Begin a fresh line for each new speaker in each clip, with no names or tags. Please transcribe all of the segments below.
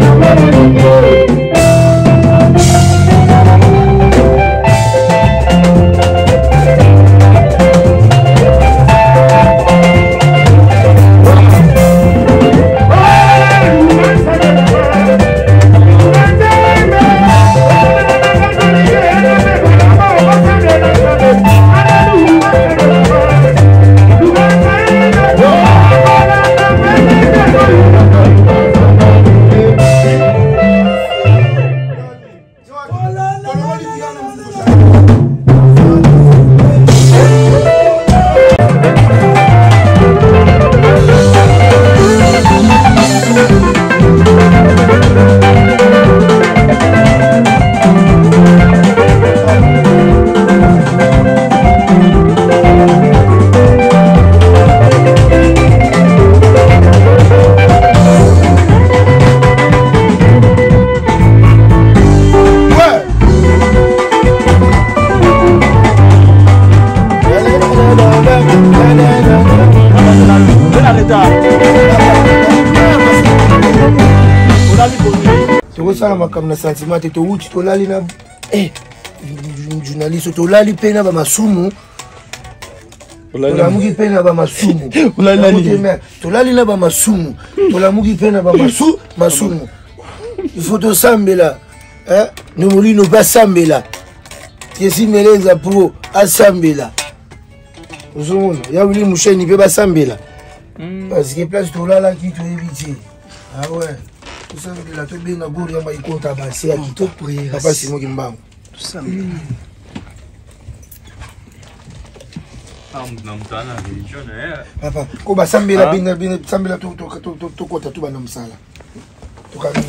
ça m'a comme un sentiment de tout tu lali na journaliste to lali pena ba masumu to la mugi pena ba masumu to lali na ba masumu to la mugi pena ba masumu il faut to sambela no mulino ba sambela yesi meleza pro asambela uzuna ya wili musheni pe ba sambela parce que place to lala ki to éviter ah ouais. Tout ça, il a tout bien à goût, il y a un compte à passer à qui tout prier. Papa, c'est moi qui me bats. Tout ça. Papa, comment Sambela bien Sambela tout côté tout banam sala. Tout cadeau.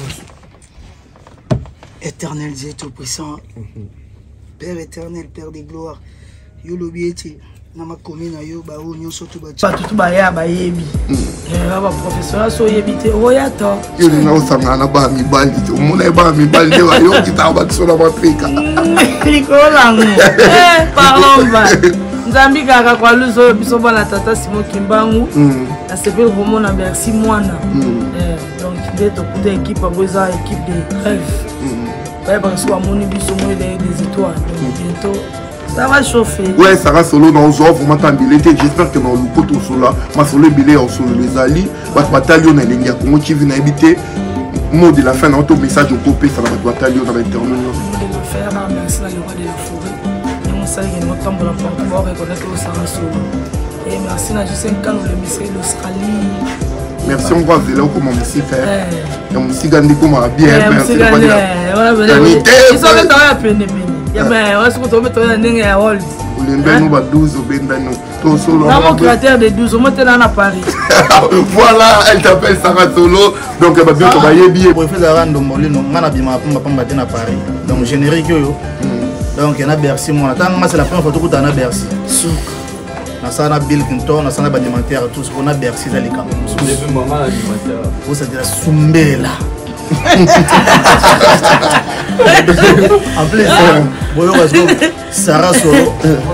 Éternel Dieu tout-puissant, Père éternel, Père des gloires, yo lobieti. Na ma commune yo ba o nyonso to ba tout ba ya ba yebi ba professeur so yebite oya to
yo na osanga ba mi bandi to mona ba mi bandi wa yo kita ba tsona ba peka
nikolangu pardon ba nzambi kaka kwa luso biso bana tata Simon Kimbangu na sepel vraiment na merci mwana donc de to pour équipe boza équipe de rêve ba so amoni biso mo des étoiles donc bientôt ça va chauffer.
Ouais, ça va solo dans le genre, vous m'entendez. J'espère que dans le côté solo, ma solo billet en solo les alliés, votre bataillon est l'India, comment tu viens habiter. Mot de la fin, dans ton message au copé, ça va votre bataillon dans l'internet.
Mot de la fin, merci à l'Euro de la forêt. Et on sait qu'il y a un temps pour la porte reconnaître au Sarah solo. Et merci à Justin Kano, le ministère d'Australie. Merci, on va vélo comme un musique. Et un musique gandhi comme un bien. Merci, gandhi. Ils sont les temps à peine. Mais on se retrouve dans les Harold.
Nous 12 au solo.
Mon créateur de 12, on monte dans Paris.
Voilà, elle t'appelle Sarah Solo. Donc elle va bien travailler bien.
Pour faire la rando molino, mana bima pour ma dans Paris. Donc générique yo. Donc il y a Bercy moi. Attends, c'est la première fois que tu as Bercy. Souk. Na sana Bill Clinton, na sana alimentaire tout ce qu'on a Bercy dans les camps.
Depuis maman alimentaire.
Vous ça dire Sumbela. En plus, Sarah Solo.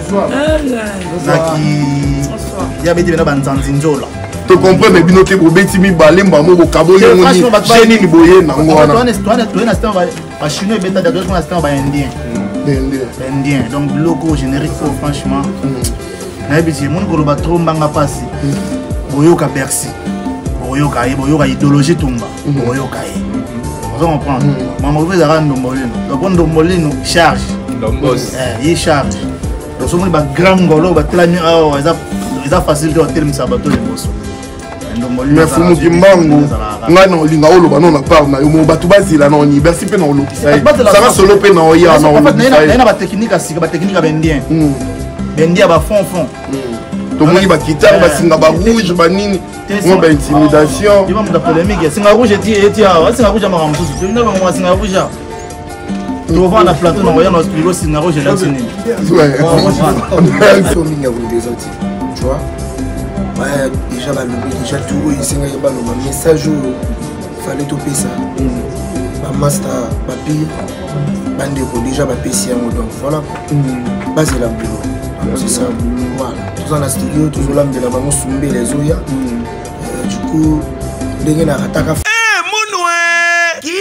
Tu comprends, mais binoté pour bêti mi balé mbamo au cabo les moni génie ni boyer na ngwana.
Toi chinois bêta de d'autres instant ba indien. Indien. Donc logo générique franchement. Na bêti mon ko ba trop mbanga passi. Boyoka Bercy. Boyoka idéologie tumba. Boyoka on comprend. Maman vous avez un dombolino. Donc on dombolino charge. Il charge. Donc on a grand golo, ils ont facile de terminer ça bateau les boss.
Mais faut nous dire mango. Ngana olinga olo bana na part na yo mo batu bazila na oni bersi pe na olo ça va solo pe na oya na olo
ça na ba technique asika ba technique bendien. Bendien ba fond.
Tout le monde va quitter, va singa ba rouge, ba nini, on va intimidation.
Il va me faire polémique. Singa rouge et singa rouge ma ramou. Tu ne vas pas singa rouge. Tu vas na plateau na voyant notre bureau singa rouge là sini.
Ouais.
Faut minga vous des autres. Tu vois? Ouais, déjà ba le déjà tout il singa ba le message fallait toper ça. Ba master, ba pi, bande ko déjà ba PC donc voilà. Base la bureau. C'est ça, voilà. Tout dans la studio, toujours là, mais là, on soumbe les oya. Du coup, dès qu'on a attaqué.
Eh, Mounoué! Qui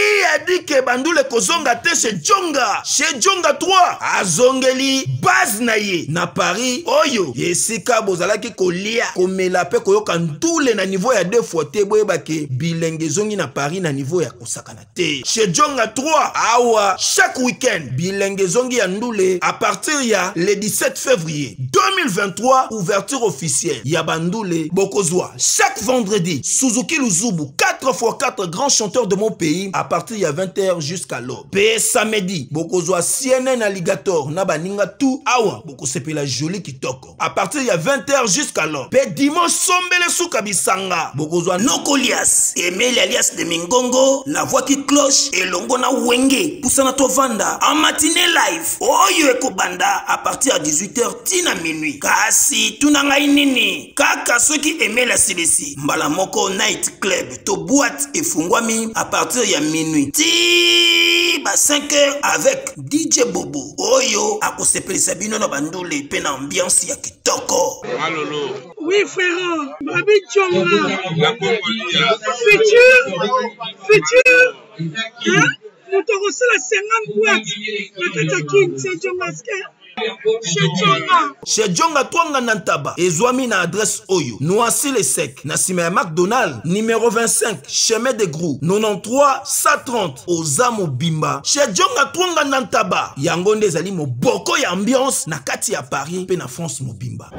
ke bandule kozonga te chez Djonga. Chez Djonga 3 azongeli base na ye na Paris oyo yesika bozalaki kolia komela pe koyoka ndule na niveau ya 2 fois te boyeba ke bilenge zongi na Paris na niveau ya kosakana te. Chez Djonga 3 awa chaque week-end bilenge zongi ya ndule à partir ya le 17 février 2023 ouverture officielle ya bandule bokozwa chaque vendredi Suzuki Luzubu 4x4 grands chanteurs de mon pays à partir ya 20h jusqu'à l'aube. Pe samedi bokozwa CNN Alligator na baninga tout awa bokosepela joli kitoko à partir ya 20h jusqu'à l'aube. Pe dimanche sombele suka bisanga bokozwa Nokolias Emeli alias de Mingongo la voix qui cloche et longo na wenge pusana to vanda en matinée live oyo ekobanda à partir à 18h tina minuit. Kasi tunanga inini kaka soki Emeli asilesi mbala moko night club to boîte efungwami à partir ya minuit ti ba 5h avec DJ Bobo oyo akosepelisa bino na bandule pe na ambiance ya kitoko.
Malolo.
Oui frère, Babi Djonga. Futur. Hein? Nous t'avons reçu la 50 boîtes. La Katakin, c'est Djonga.
Chez Djonga Twanga Nantaba ezwami na adresse oyo Noisy le Sec na sima ya McDonald numéro 25 chemin de Grou 93 130 Ozamo Bimba. Chez Djonga Twanga Nantaba yango nde ezali moboko ya ambiance na kati ya Paris pe na France mobimba.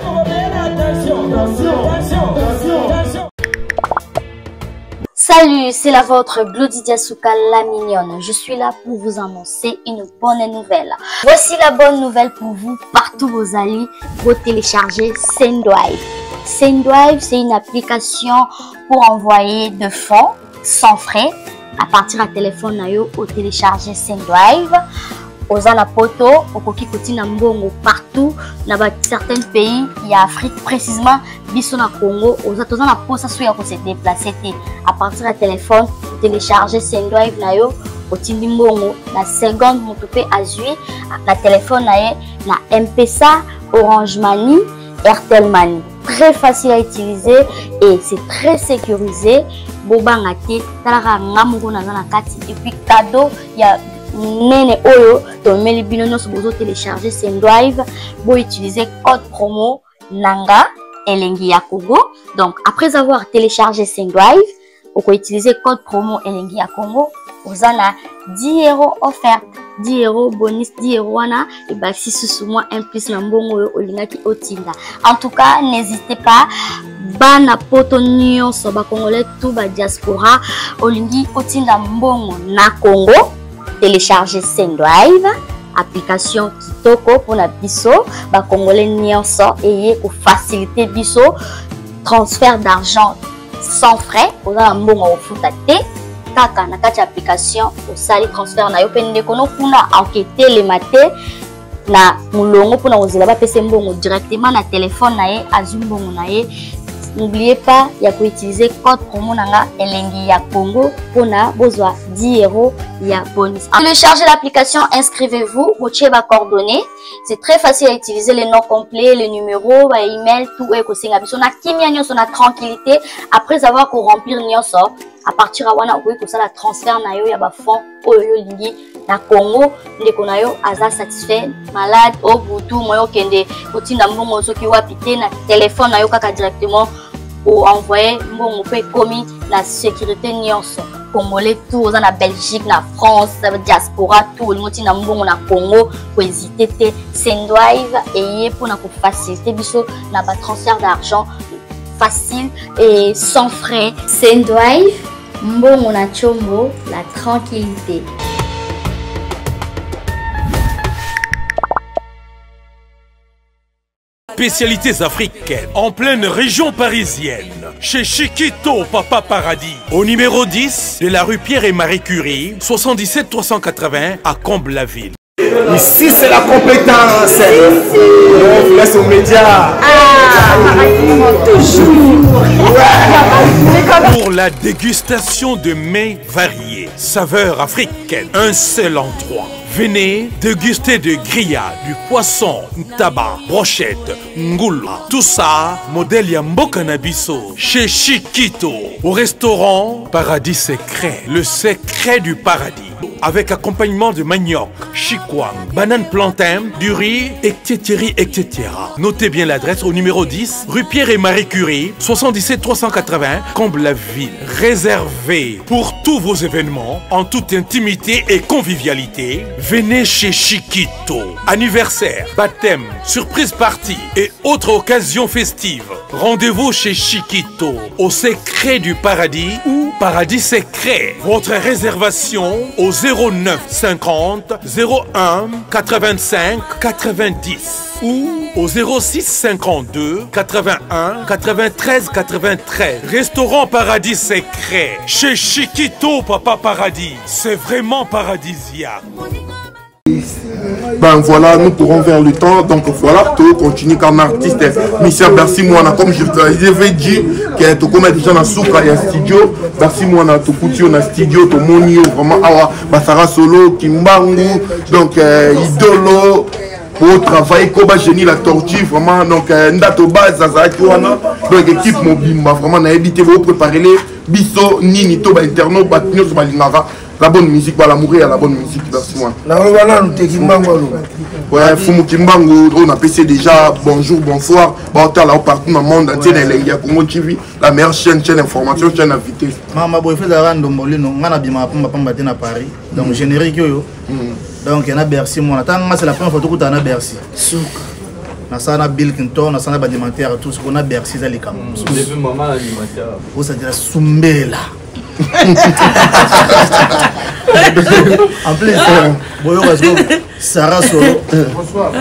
Salut, c'est la vôtre Glody Diasuka la mignonne. Je suis là pour vous annoncer une bonne nouvelle. Voici la bonne nouvelle pour vous, partout vos alliés, vous téléchargez Sendwive. Sendwive, c'est une application pour envoyer de fonds sans frais à partir du téléphone nayo au télécharger Sendwive. Oza na poto, okoki kotina mbongo partout na certains pays y a Afrique précisément biso na Congo oza toza na posa so ya ko se déplacer te à partir du téléphone télécharger Sendwive na yo otindi mbongo na seconde moto pe azui na téléphone na ye na M-Pesa, Orange Money, Airtel Money. Très facile à utiliser et c'est très sécurisé. Bobanga te talaka ngamungo na na kati et puis cadeau y a nene oyo to meli bino nyonso bozo télécharger Sendwive bo utiliser code promo nanga elengi ya Congo. Donc après avoir téléchargé Sendwive on peut utiliser code promo elengi ya Congo vous en a 10 € offert 10 € bonus 10 € wana et bah si sous moi un plus na mbongo olingaki otinda. En tout cas n'hésitez pas bana poto nyonso ba congolais tout ba diaspora olingi otinda mbongo na Congo. Télécharger Sendwive, application kitoko pour la biso, ba congolais nyonso et pour faciliter biso transfert d'argent sans frais. Pour la mbongo ofutate kaka na kati application au sali transfert na yo pende kono kuna enquêter les maté na mulongo pour na ozela ba pese mbongo directement na téléphone na ye azumbongo na ye. N'oubliez pas, il y a utiliser code promo nanga elengi ya Congo pour na bozwa 10 € ya bonus. Téléchargez l'application, inscrivez-vous, votre va coordonnées. C'est très facile à utiliser les noms complets, les numéros, les emails, tout est kosinga biso na kimia nyonso na tranquillité après avoir ko remplir nyonso. À partir à wana okoki kosala transfert na yo ya ba fonds oyo lingi na Congo ndeko na yo aza satisfait malade au butu moyo kende kotinda mbongo soki wapi te na téléphone na yo kaka directement ou envoyer mbongo pe komi na sécurité nyonso congolais tout oza na Belgique na France diaspora tout lingotinda mbongo na Congo ko hésiter te Sendwive eye pour na ko faciliter biso na ba transfert d'argent facile et sans frais. Sendwive, mbongo na chombo, la tranquillité.
Spécialités africaines en pleine région parisienne, chez Chiquito Papa Paradis, au numéro 10 de la rue Pierre et Marie Curie, 77 380 à Comble-la-Ville.
Ici c'est la compétence. On vous laisse aux médias.
Toujours. Pour la dégustation de mets variés, saveurs africaines, un seul endroit. Venez déguster de grillades, du poisson, tabac, brochette, ngoula. Tout ça, modèle Yamboka Nabiso, chez Chiquito, au restaurant Paradis Secret, le secret du paradis. avec accompagnement de manioc, chikwang, banane plantain, du riz, etc. Notez bien l'adresse au numéro 10, rue Pierre et Marie Curie, 77 380, Comble-la-Ville. Réservé pour tous vos événements, en toute intimité et convivialité, venez chez Chiquito. Anniversaire, baptême, surprise party et autres occasions festives. Rendez-vous chez Chiquito, au secret du paradis ou paradis secret. Votre réservation au 09 50 01 85 90 ou au 06 52 81 93 93. Restaurant Paradis Secret. Chez Chiquito, Papa Paradis. C'est vraiment paradisiaque.
Ben voilà, nous courons vers le temps, donc voilà, tu continues comme artiste. Michel, merci moi, comme je l'avais dit, que tu connais déjà dans Souka, il y a un studio. Merci moi, tu couture dans le studio, tu monio, vraiment, awa, Basara Solo, Kimbangu, donc Idolo, pour travailler comme génie la tortue, vraiment, donc Ndato Baz, Zazakiwana, donc équipe Mobimba, vraiment, on a évité de préparer les biso, Nini, Toba Interno, Batnios, Balingara. La bonne musique, voilà, mourir à la bonne musique, merci moi. Ouais, Fumu Kimbangu, on a passé déjà bonjour, bonsoir, partout dans le monde entier, il y a Congo TV, la meilleure chaîne d'information, chaîne invitée.
Maman, je fais un Dombolino, on a bien à Paris, donc générique. Donc, il y a Bercy, moi, c'est la première fois que tu as Bercy. Nasana Bill Clinton, Nasana Badimentaire, tout ce qu'on a Bercy, c'est les Cameroun.
Depuis maman alimentaire.
Vous savez, la Sumbela. En plus, Sarah Solo. Bonsoir.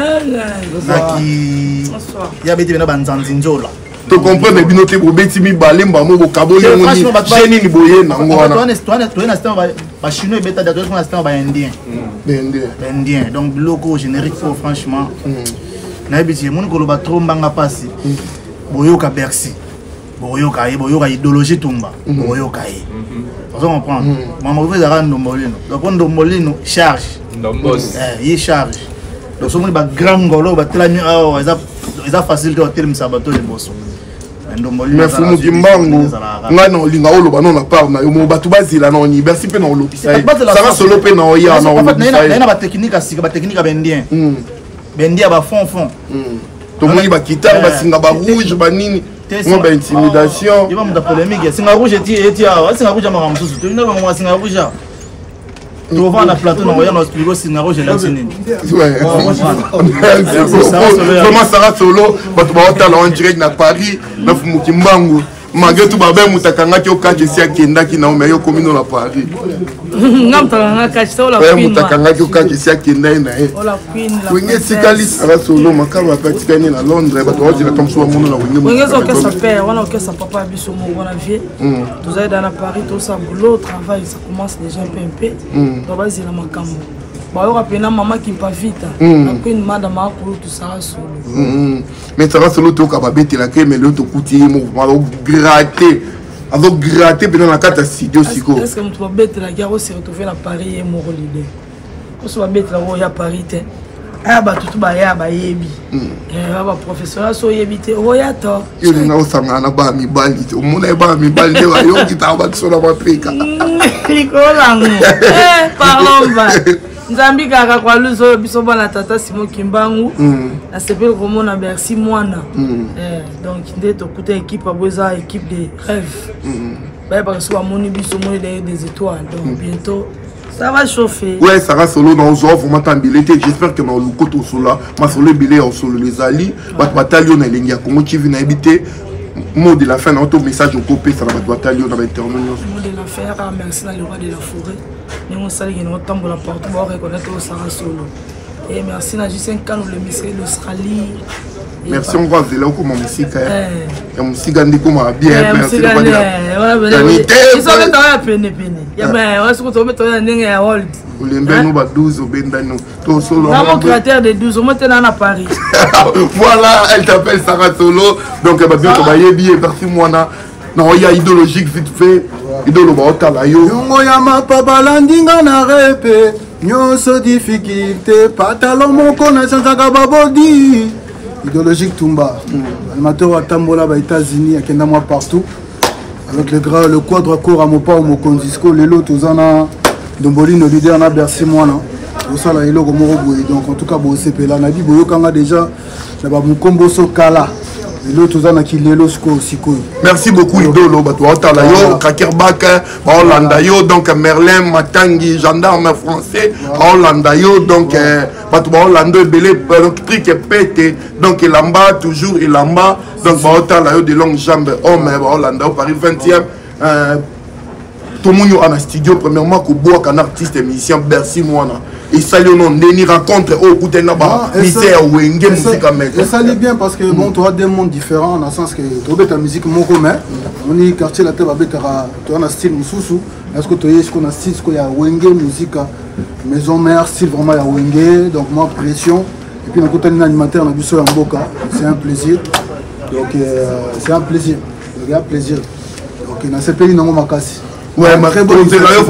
Il y a des gens
tu comprends, mais binoté pour bêti mi balem ba mo kabo yo ni génie ni boye na ngwana.
Toi chinois bêta de toi instant ba indien. Indien. Donc loco générique franchement. Na biti mon ko lo ba trop mbanga pasi. Boyoka Bercy. Boyoka idéologie tumba. Boyoka yi. Vous comprenez? Maman vous avez un Dombolino. Donc on Dombolino charge. Il charge. Donc ce ba grand golo ba tela mi eza facile de hotel msabato le bosso.
Mais Fumu Kimbangu nga no linga olo ba non na part na yo mo batu bazila na oni Bercy pe na olo pisa. Ça va solo pe na oya na olo pisa.
Na ba technique asika ba technique bendien. Bendia ba fond.
To moni ba guitare ba singa ba rouge ba nini. Moi ba intimidation.
Il va me da polémique, singa rouge et singa rouge ma ramsusu. Tu n'as pas singa rouge. Tu vas voir la plateau dans le studio singa rouge là c'est nini.
Ouais. Comment Sarah Solo, ba tu ba hôtel en direct na Paris, na Fumu Kimbangu. Malgré tout, je suis allé au cas de Siakenda qui n'a pas commis dans Paris. Je suis allé au cas de Siakenda. Je suis allé à Solo, je suis allé à Londres. Je suis allé à
Paris, tout ça, boulot, travail, ça commence déjà un peu. Maman qui pas vite. Une madame tout ça solo.
Mais ça va solo, tu as bêté la crème, mais l'autre coûtier, gratter. Avec gratter, pendant la carte à studio. Est-ce
que tu vas bêter la guerre aussi retrouver à Paris et mon l'idée? Tu vas bêter la guerre à Paris. Ah, bah tout va y avoir yebi. Ah, professeur, so yebité. Oh, y a toi.
Il y a un sang à bas mi bali. Au monde est bas mi bali. Il y a un qui t'a battu sur la paprika.
Parlons bas. Nzambi kaka kwa luzo biso bana tata Simon Kimbangu na sepel komo na Bercy mwana donc nde to kuta équipe aboza équipe de rêve ba parce que amoni biso moni des étoiles donc bientôt ça va chauffer.
Ouais, ça va solo dans os offres matabilité. J'espère que dans le côté solo ma solo bilé au solo les ali bataillon na lingia Congo TV na habité mot de la fin dans ton message au copé ça va bataillon dans l'intervention.
Mot de la fin, merci à le roi de la forêt. Nous sommes allés dans la porte pour reconnaître au Sarah Solo. Et merci à Justin Kano, le ministère de l'Australie.
Merci, on va voir comment musique. La musique est bien. Merci.
Ils sont à peine. Il y a ce qu'on met à World.
Vous l'avez 12 au Bendano.
Mon créateur de 12 au maintenant à Paris.
Voilà, elle t'appelle Sarah Solo. Donc, elle va bien travailler bien. Merci, moi. Non, il y a idéologique vite fait. Idolo ba otala yo.
Yongo ya mapapa landinga na repe. Nyoso difficulté. Patalo moko na sanzaka babodi. Idéologique Tumba. Animateur à Tambola, aux États-Unis, à Kenda moi partout. Avec le quadre corps à mon pas au Mokondisco, les lots aux ana. Domboli no leader na Bercy Mwana osala eloko moko boye donc en tout cas bo sepela na bi boyo kanga déjà na ba mukombo so kala l'autre zana qui lelo siko.
Merci beaucoup Idolo bato otala yo Kakerbak Hollanda yo donc Merlin Matangi gendarme français Hollanda yo donc bato Hollanda belé donc truc pété donc Elamba toujours Elamba donc otala yo de longues jambes homme Hollanda Paris 20e tout le monde en studio premièrement ko boa un artiste et musicien Bercy Mwana et ça lui non Denis rencontre au côté là-bas misère Wenge musique à mettre
et ça l'est bien parce que bon tu as des mondes différents dans le sens que tu as ta musique mon commun on est quartier la tête à tu as un style mususu est-ce que tu as ce qu'on a style ce qu'il y a Wenge musique maison mère style vraiment il y a Wenge donc moi pression et puis on a un animateur on a vu ça en boca c'est un plaisir donc c'est un plaisir il y a plaisir donc dans ce pays non ma casse.
Ouais, malgré tout cela,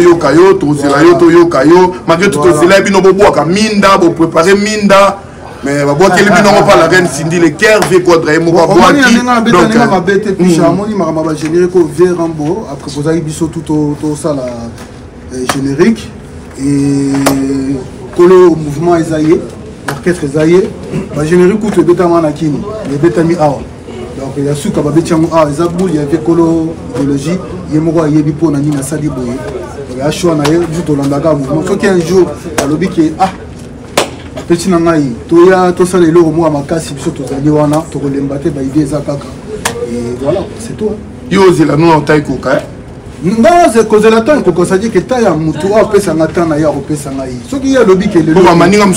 il faut minda, pour préparer minda. Mais il faut que pas la reine Cindy, les cœurs, quadrés, donc
générique et le mouvement Esaïe, l'orchestre Esaïe, le générique coûte le bêta manakini, le bêta mi awa. Donc il y a ce qu'il y avait colo idéologie, il y a moi il y a bipo na nina sali boye. Il y a choix na juste au landaka mouvement. Faut qu'un jour à l'obi qui petit nangai, toya to sala le mo makasi biso to zali wana to lembate ba idée za kaka. Et voilà, c'est tout.
Yo zela no taille koka.
Non, c'est cause de la temps, parce que ça dit que tu as un mouton, après ça n'attend pas, après ça n'a pas. Ce qui est le lobby qui est le lobby. Il y a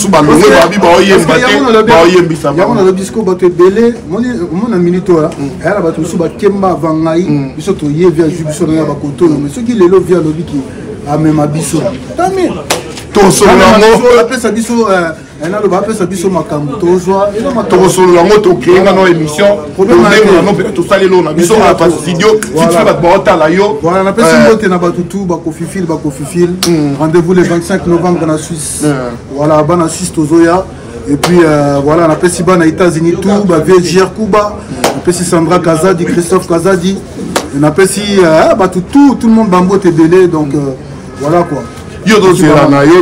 un lobby qui est belé, mon ami toi, elle a battu sous Kemba Vangaï, il se trouve via Jubiso dans la Bakoto, mais ce qui est le lobby qui a même abisso. Tant mieux. Ton solo après ça biso elle a le bas ça biso makambo tozoa
ton solo la moto créer dans émission problème non peut tout ça les lots na biso à pas studio si tu vas ba la yo
voilà on appelle ça moto na batutu ba kofifil rendez-vous le 25 novembre en Suisse voilà ba na Suisse tozoya et puis voilà on appelle si ba na États-Unis tout ba VGR Kuba on appelle si Sandra Kazadi Christophe Kazadi on appelle si tout le monde bambo te belé donc voilà quoi.
Yo donc déjà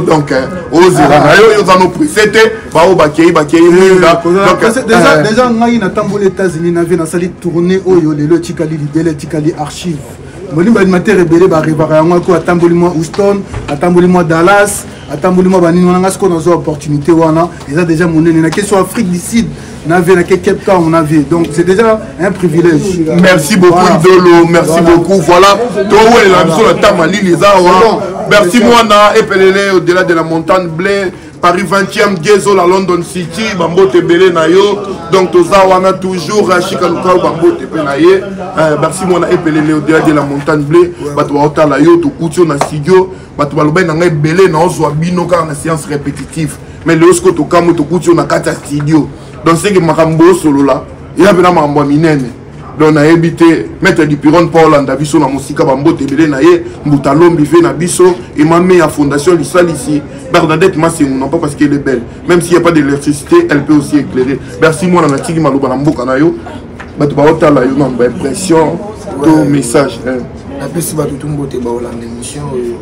ngai na tambola États-Unis na vie na sali tourner oyo lelo tikali libele tikali archive molimba animateur ebele ba rivara yango ko atamboli moi Houston atamboli moi Dallas atamboli moi banini wana ngasko na zo opportunité wana eza déjà monene na question Afrique du Sud na vie na Cape Town on a vu donc c'est déjà un privilège.
Merci beaucoup Idolo, merci beaucoup voilà to ouais la biso la tamali les awa. Merci Mwana et Pelele au-delà de la montagne blé Paris 20e Gezo la London City Bambo Tebele Nayo donc toza wana toujours Chikaluka Bambo Tebele merci Mwana et Pelele au-delà de la montagne blé bato ota la yo to kutio na studio bato baloba na ngai belé na ozwa bino car na séance répétitive mais le osko to kamo to kutio na kata studio donc c'est que makambo solo là il y a vraiment mambo minene. Donc on a évité mettre du piron pour Hollanda biso na musika bambo tebele na ye mbutalombi fait na biso et m'a mis à fondation l'isal ici Bernadette Massé non pas parce qu'elle est belle même s'il n'y a pas d'électricité elle peut aussi éclairer merci moi na tiki maluba na mboka na yo bato ba otala yo na impression to message
la pesi ba tout mbote ba Hollanda émission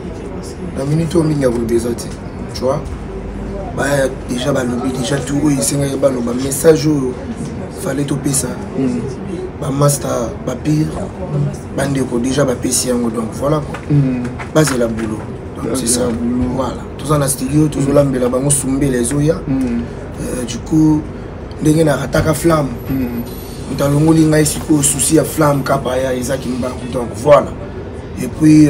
la minute au minga vous des autres tu vois bah déjà ba lobby déjà tout il senga ba no ba message fallait toper ça master papier bandeko déjà PC donc voilà quoi base la boulot donc c'est ça voilà tous en studio tous lambela bango sumbe les oya du coup ndenge na rataka flamme ntalongoli ngai siko souci ya flamme kapa ya Isaac Mbangu donc voilà et puis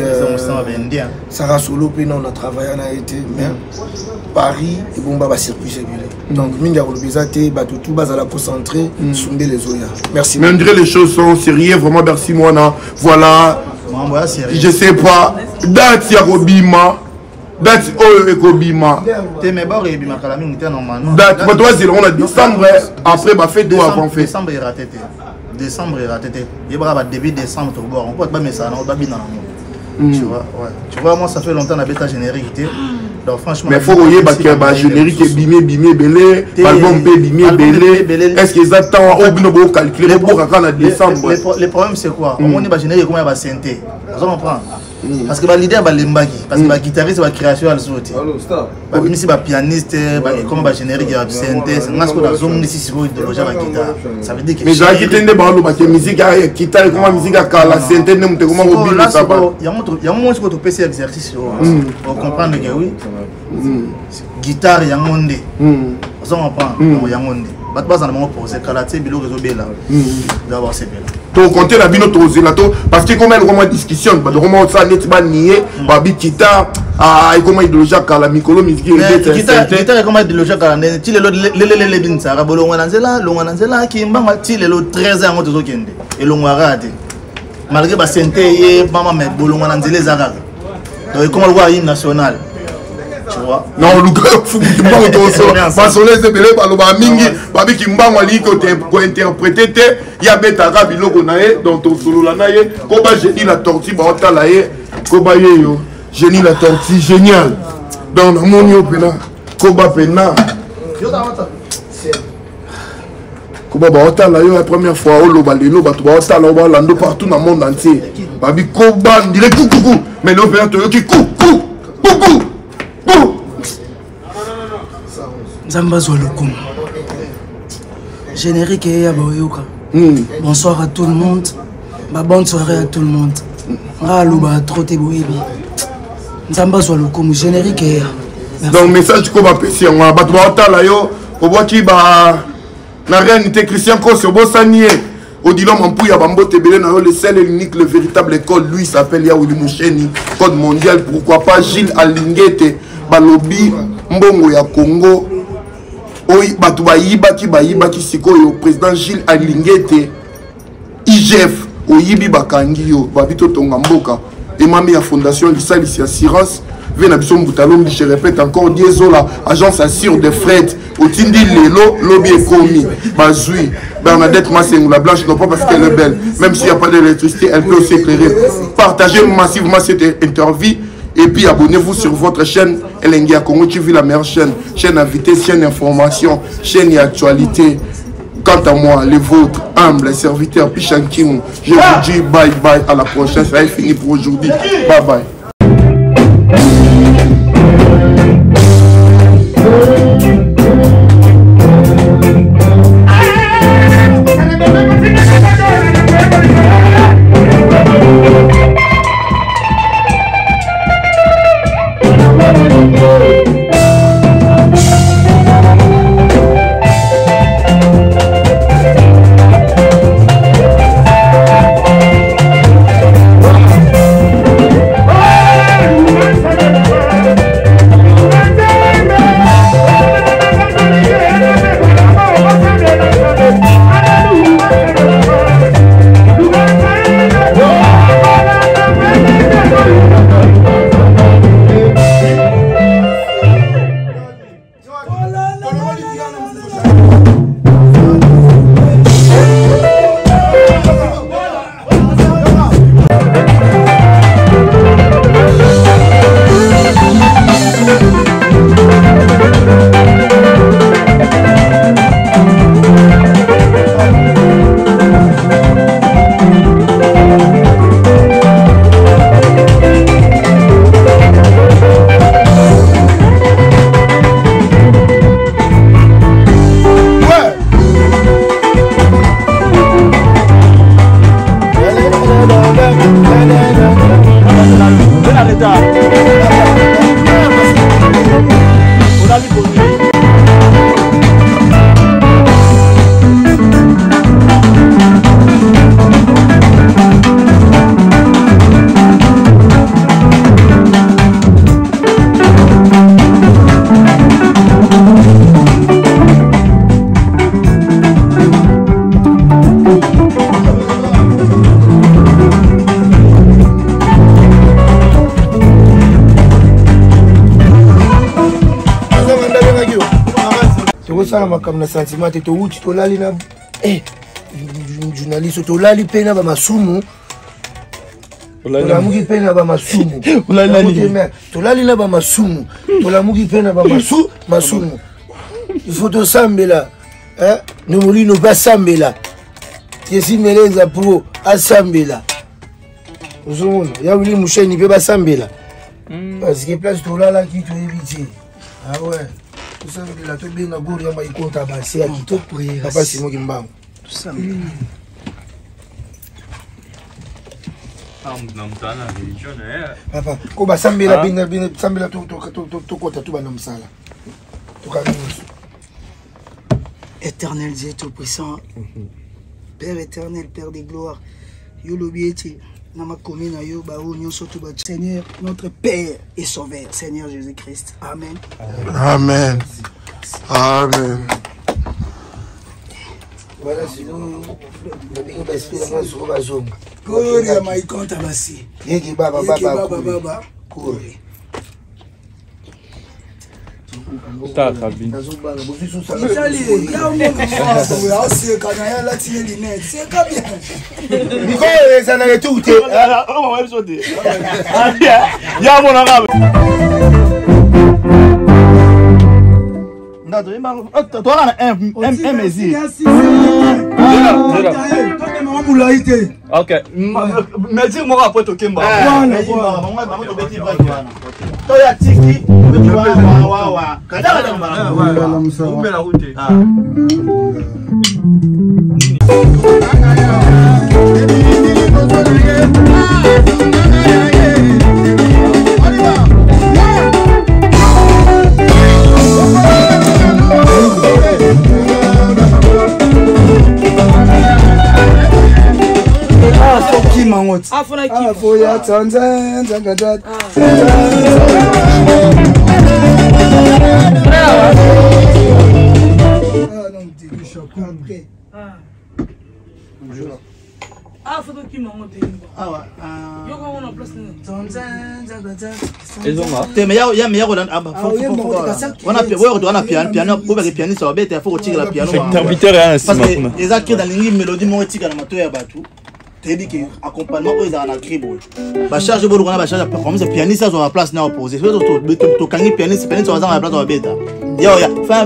Sarah Solo puis on a travaillé on a été mais Paris et bon bah circuit circulé donc minga robizate ba tout base à la concentrer sumbe les oya merci
mais on dirait les choses sont sérieuses vraiment merci Mwana voilà je sais pas date ya Robima date oyo ekobima
te me ba rebima kala mingi te normalement
date ba doit dire on a décembre après ba fait deux avant fait
décembre raté décembre raté il va début décembre to boire on peut pas mettre ça on va bina tu vois ouais tu vois moi ça fait longtemps na bêta générique donc franchement
mais faut voyer ba générique bimé belé album bimé belé est-ce que ça temps au bino bo calculer pour quand en décembre
le problème c'est quoi on est ba générique comment ba synthé vous comprenez parce que leader balembaki parce que ba guitariste ba création à l'autre ba bimisi ba pianiste comme ba générique ya synthèse ngasko da zone ici sur idéologie la guitare ça veut dire que mais j'ai quitté ba lo ba que musique ya guitare comme musique à la synthèse ne mte comment mobile ça ba ya mo ce que tu peux faire exercice pour comprendre que oui guitare ya monde on comprend ya monde ba basa na mo poser kalaté bilo réseau bela d'avoir c'est bela to compter la bino to zelato parce que comme elle comment discussion ba comment ça net ba nier ba bi guitare ah comment idéologie kala mikolo musique guitare comment idéologie kala ne ti le bin ça rabolonga nanzela ki mbanga ti le 13 ans to kende et longwara ate malgré ba santé ye mama me bolonga nanzela ezaka donc comment le voir hymne national. Non, le gars, faut que tu m'en donnes. Parce que les ébélés, bah, mingi, bah, qui m'en a dit que pour interpréter, il y a bête arabe, il y a dans ton solo la naïe, comme j'ai dit la tortue, bah, on la yé, comme j'ai dit la tortue, génial. Dans le monde, pena, koba pena. Koba, bah, on la la première fois, on l'a balé, bah, tu vas on la lando partout dans le monde entier. Bah, koba, on dirait coucou, mais l'opérateur qui coucou.
Zambazo Lokum. Générique et Yaboyoka. Bonsoir à tout le monde. Bonne soirée à tout le monde. Ralouba, Troté Boébi. Zambazo Lokum. Générique et.
Donc, message qu'on va passer. On va battre la yo. Au bois qui va. La reine était Christian Kos, au Bossanier. Au Dilom Ampouya Bambo Tebele, le seul et l'unique, le véritable école. Lui s'appelle Yaouli Moucheni. Code mondial. Pourquoi pas Gilles Alingete. Balobi. Mbongo ya Congo. Oui, Baki Sikoyo, président Gilles Alingete, IGF, Oyibi Bakangio, Babito Tongamboka, et Mami à Fondation Lissalisi Assurance, Venabison Boutalom, je répète encore, Diesola, agence assure de fret, Otindi Lelo, Lobby Ekomi, Bazoui, Bernadette Massengou, la blanche, non pas parce qu'elle est belle, même s'il n'y a pas d'électricité, elle peut aussi éclairer. Partagez massivement cette interview. Et puis abonnez-vous sur votre chaîne Elengia Congo TV, la meilleure chaîne invitée, chaîne information, chaîne et actualité. Quant à moi, les vôtres, humbles serviteurs, Pichankim, je vous dis bye bye, à la prochaine, ça est fini pour aujourd'hui. Bye bye.
Comme na sentiment to uchi to lali na journaliste to lali pena ba masumu Tolamugi pena ba masumu to lali na ba masumu Tolamugi pena ba masumu il faut to sambela no molino ba sambela yesi meleza pro asambela ozomona ya wili musheni mpe basambela parce que place tolalaki toyebi ah ouais tosambela tobenga gori ya maikota basi ya kitoko papa simoki mbango papa ko basambela benga sambela tokota to bana mosala tokangi
Éternel Dieu Tout-Puissant, Père éternel, Père des gloires, yo lobieti, nama komina yo ba o nyoso to ba Seigneur, notre Père et Sauveur, Seigneur Jésus-Christ. Amen.
Amen. Amen. Voilà, sinon, le bingo baspi la main sur la zone.
Kori ya maikonta basi.
Yeki baba. Kori.
Tá, Rabin.
Ok. Mais dis-moi après tout Kimba. Toya tiki. T'es dit que accompagnement aux en acribo. Bah charge beaucoup on a charge comme ça pianiste sur la place n'a opposé. C'est to kangi pianiste sur la place au bêta. Yo ya fa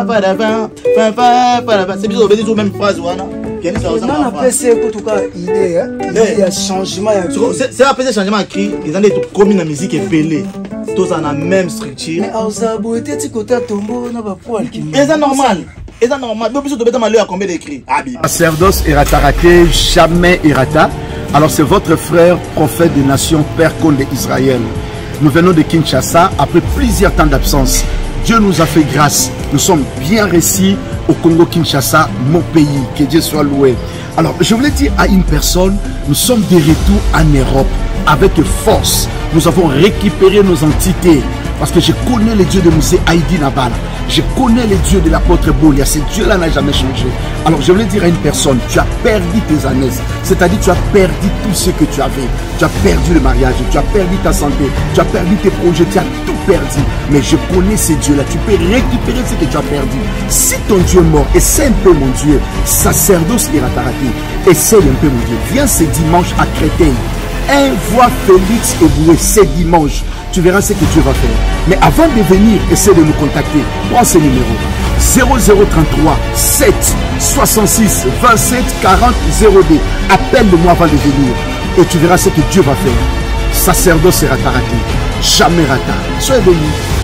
c'est bizarre obéir sur même phrase wana. Pianiste sur la
après c'est en tout cas idée hein. Il y a changement
c'est après changement écrit ils ont des communes la musique est pelée. Tous en la même structure.
Mais Auzabo était ti côté tombeau na ba poil qui.
C'est normal. Et ça normal, donc de malheur à combien d'écrits.
Sacerdoce Irataraté, jamais Irata. Alors c'est votre frère, prophète des nations, Père Cône d'Israël. Nous venons de Kinshasa après plusieurs temps d'absence. Dieu nous a fait grâce. Nous sommes bien réussis au Congo-Kinshasa, mon pays. Que Dieu soit loué. Alors je voulais dire à une personne, nous sommes de retour en Europe avec force. Nous avons récupéré nos entités. Parce que je connais les dieux de Moussé Haïdi Nabala. Je connais les dieux de l'apôtre Bolia. Ce Dieu-là n'a jamais changé. Alors je voulais dire à une personne, tu as perdu tes années. C'est-à-dire tu as perdu tout ce que tu avais. Tu as perdu le mariage, tu as perdu ta santé, tu as perdu tes projets, tu as tout perdu. Mais je connais ces dieux-là. Tu peux récupérer ce que tu as perdu. Si ton Dieu est mort, essaie un peu mon Dieu. Sacerdoce Irataraté. Essaie un peu mon Dieu. Viens ce dimanche à Créteil. Envoie Félix Eboué ce dimanche. Tu verras ce que Dieu va faire. Mais avant de venir, essaie de nous contacter. Prends ce numéro. 0033 7 66 27 40 02. Appelle-moi avant de venir. Et tu verras ce que Dieu va faire. Sacerdoce Irataraté. Jamais rata. Soyez bénis.